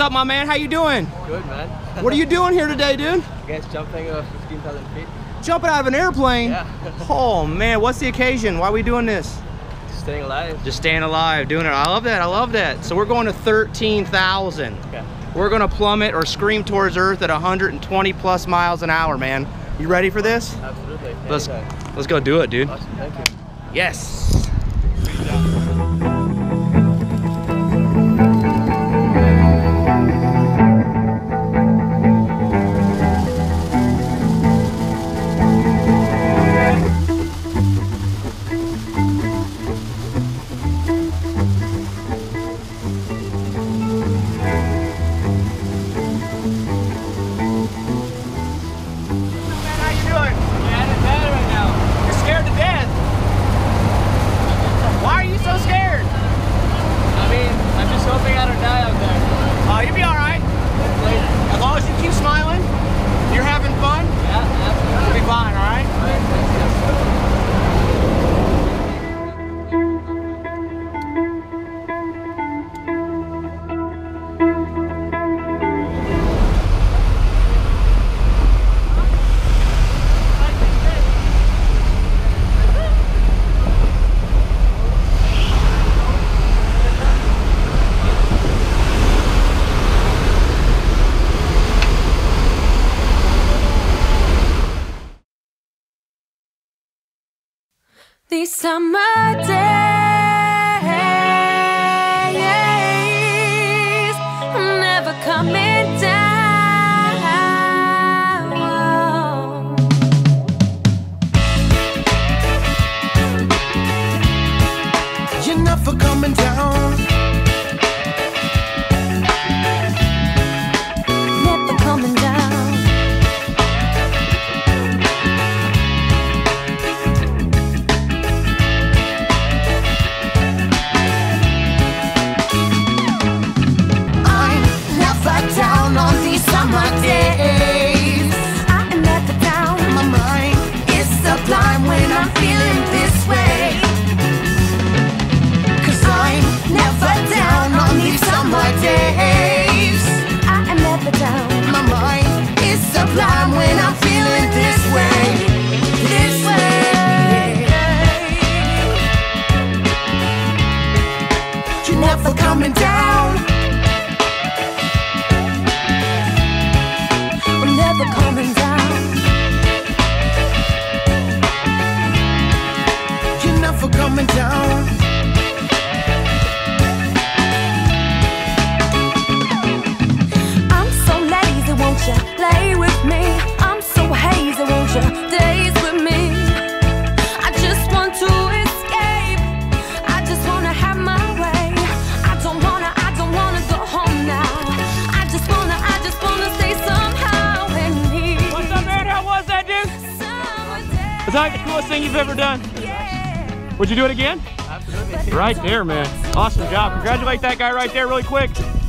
up, my man? How you doing? Good, man. What are you doing here today, dude? I guess jumping 15,000 feet. Jumping out of an airplane? Yeah. Oh, man. What's the occasion? Why are we doing this? Staying alive. Just staying alive, doing it. I love that. I love that. So we're going to 13,000. Okay. We're going to plummet or scream towards Earth at 120 plus miles an hour, man. You ready for this? Absolutely. Let's go do it, dude. Awesome. Thank you. Yes. You'll be all right. As long as you keep smiling, you're having fun. Yeah, absolutely. You'll be fine, all right? All right, These summer days, I'm never coming down. You're never coming down. Never coming down. Summer days, I am never down. My mind is sublime when I'm feeling this way. 'Cause I'm never down on these summer days. I am never down. My mind is sublime when I'm feeling this way. This way. You're never coming down. Never coming down. You're never coming down. I'm so lazy, won't you play with me? I'm so hazy, won't you daze with me? I just want to escape. I just wanna have my way. I don't wanna go home now. I just wanna stay somehow. What's up, man? How was that, dude? Was that like the coolest thing you've ever done? Would you do it again? Absolutely. Right there, man. Awesome job. Congratulate that guy right there really quick.